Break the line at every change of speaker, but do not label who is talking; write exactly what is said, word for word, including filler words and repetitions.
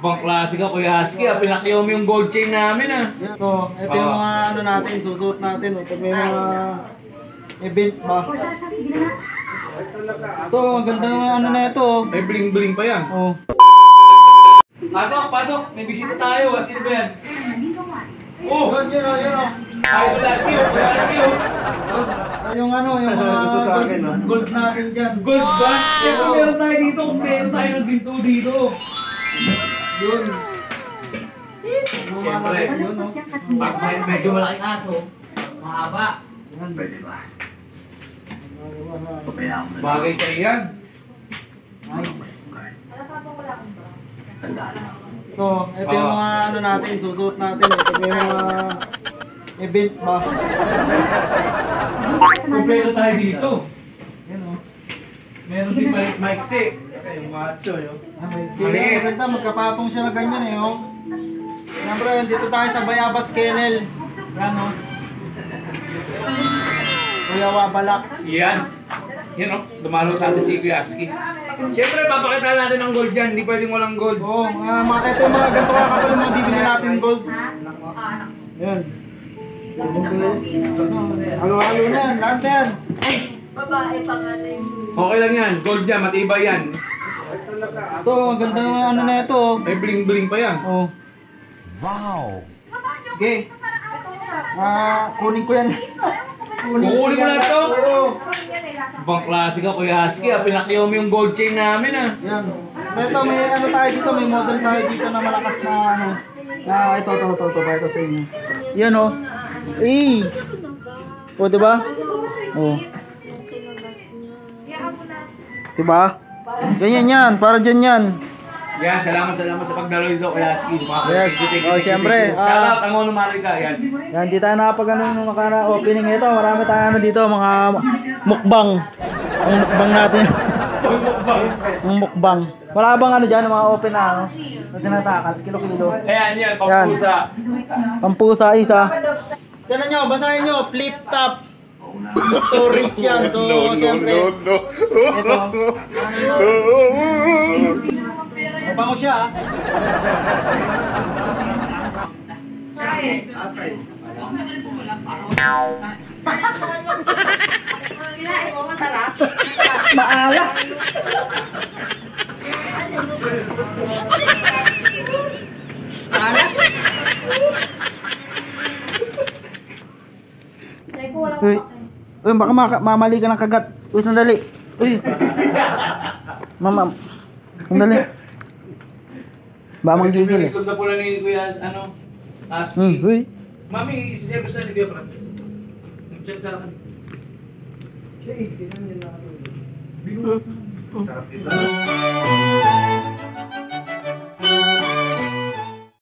Ibang klase ka, Kuya Husky, ah. Pinakyaw mo yung gold chain namin, ah.
Ito, ito yung mga ano natin, susuot natin. Pag may mga event ba. Ito, ang ganda ng ano na ito.
May bling-bling pa yan.
Oh.
Pasok, pasok. May bisita tayo. Sino ba yan? Oh!
Yun, yun o, yun o.
Ay, Kuya Husky, oh. Kuya Husky, oh.
Yung ano, yung mga
Gusto sa akin,
gold,
no?
gold natin dyan.
Gold ba? Siyempre meron tayo dito. Meron tayo ng ginto dito.
Yun.
Siyempre.
Yun o.
Pag may medyo malaking aso, mahaba.
Pwede ba?
Bagay sa iyan.
Nice. Ito, ito yung mga ano natin, susuot natin. Pag may mga event ba.
Kompleto tayo dito.
Yan o.
Meron din balik maiksi.
Yung macho, yun.
Ah, may
Maliit.
sila, maganda, magkapatong siya na ganyan eh, oh. Siyempre, dito tayo sa Bayabas Kennel. Yan, oh. Kuya Wabalak.
Yan. Yan oh, dumalo sa atin si Kuya Husky. Siyempre, papakita natin ang gold dyan. Hindi pwedeng walang gold.
Oo, oh, uh, mga ito yung mga ganito kakapal yung mga bibili natin gold. Yan. Halo-halo na yan, lahat na yan.
Babae pa nga na yung...
Okay lang yan. Gold yan, matibay yan.
Ito, ang ganda ng ano na ito. Oh.
May bling-bling pa yan.
Oh.
Wow!
Sige. Ah, kunin ko yan.
Kukunin mo na ito?
Oo.
Ibang klase ka, Kuya Husky, ah. Pinakyaw mo yung gold chain namin, ah.
Yan. Ito, may ano tayo dito, may model tayo dito na malakas na ano. Ah, ito, ito, ito, ito, ito, ito sa inyo. Yan oh. Eh. O, diba? Oh. Diba? Ganyan yan, para dyan yan.
Yan, salamat, salamat sa pagdalo dito, Kuya Husky.
Yes. Oh, siyempre, ah.
Shoutout, ang unong Marika, yan.
Yan, di tayo nakapag ano nung nakara opening ito. Marami tayo ano dito, mga mukbang. Ang mukbang natin. Ang mukbang. Wala bang ano dyan, mga open na ano? Na tinatakat, kilo-kilo.
Ayan, yan, pampusa.
Pampusa, isa. Tignan nyo, basahin nyo, flip top. Storage yan. So, siyempre. Ito. Mabango siya ah.
Kinain mo, masarap.
Maala.
Try ko walang
Uy,
kapake.
uy, baka maka- mamali ka ng kagat. Uy, sandali. Uy. Mama, sandali. Ba mang gigil eh.
Likod na pula ni Kuya, ano, Husky.
Hmm, uy.
Mami, isi-service na ni Kuya Franz. Chat sa akin. Sarap dito.